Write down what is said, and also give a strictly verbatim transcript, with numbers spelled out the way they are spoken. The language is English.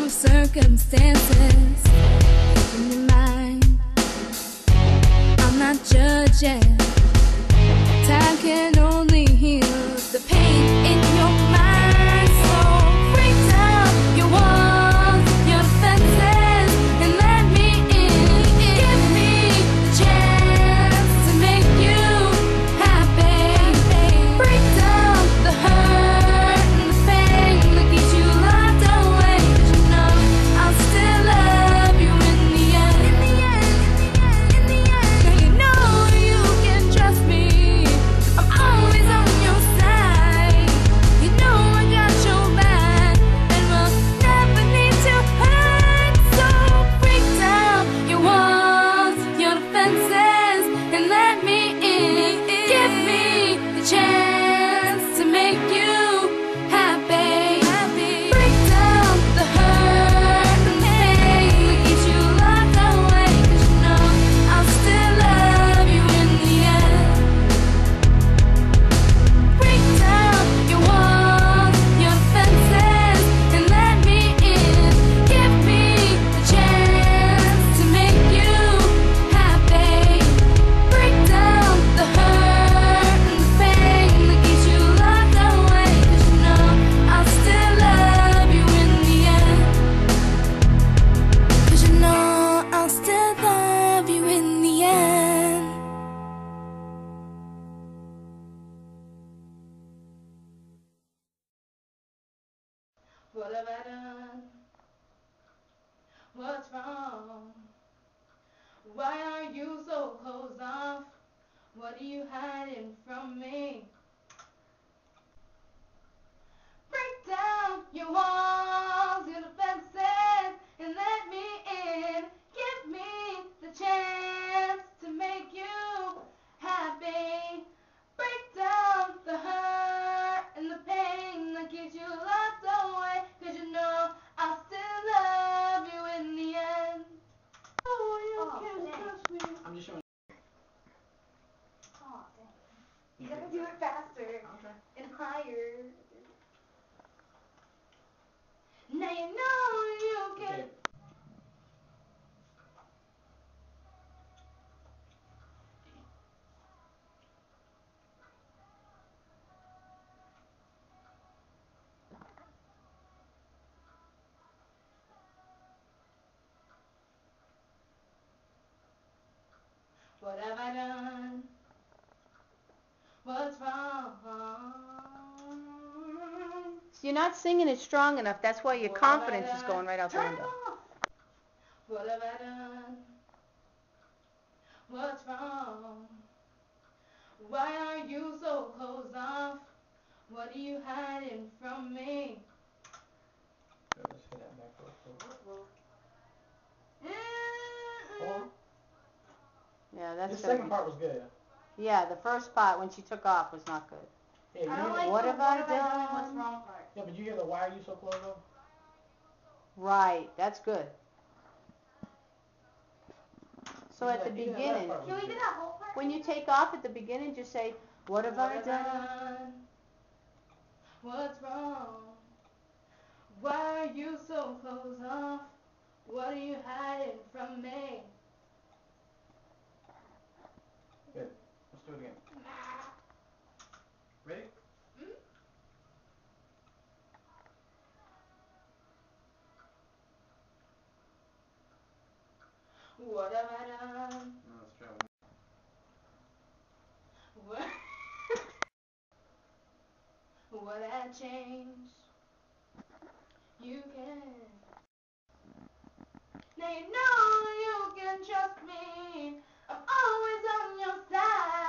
through circumstances in your mind. I'm not judging. Time can only heal the pain in your mind. So break down your walls, your defenses, and let me in. Give me the chance to make you happy. Break down the hurt and the pain that keeps you locked away. 'Cause you know I'll still love you in the end. In the end, in the end, in the end. Now you know you can trust me. I'm always on your side. You know I got your back, and we'll never need to hurt. So break down your walls, your defenses, and let me in. Give me the chance to make you happy. Break down the hurt and the pain that keeps you locked away. 'Cause you know I'll still love you in the end. Break down your walls, your defenses, and let me in. Give me the chance to make you happy. Break down the hurt and the pain that keeps you locked away. 'Cause you know I'll still love you in the end. 'Cause you know I'll still love you in the end. What have I done? What's wrong? Why are you so closed off? What are you hiding from me? Break down your walls, your defenses, and let me in. Give me the chance to make you happy. Break down the hurt and the pain that keeps you locked away. 'Cause you know I'll still love you in the end. Oh, you Oh, can dang. trust me. I'm just showing Oh, dang. You gotta do it faster Okay. and higher. Now you know you can. Okay. What have I done? What's wrong? So you're not singing it strong enough. That's why your What have I confidence is done? going right out the Turn it window. off. What have I done? What's wrong? Why are you so closed off? What are you hiding from me? Let's hit that back real quick. Mm-mm. Hold on. Yeah, that's This gonna second be. part was good. Yeah, the first part when she took off was not good. Yeah, you I don't hear like the, What the have I what have I done? done? What's wrong part. yeah, but you hear the why are you so close though? Right, that's good. So Even at the that- even that last beginning, part was Can we do good. that whole part? when you take off at the beginning, just say, "What have I done?" What's wrong? Why are you so closed off? What are you hiding from me? Good. Let's do it again. Ready? Mm? What have I done? No, let's try one. What? What I changed? You can. Now you know you can trust me. I'm always on your side.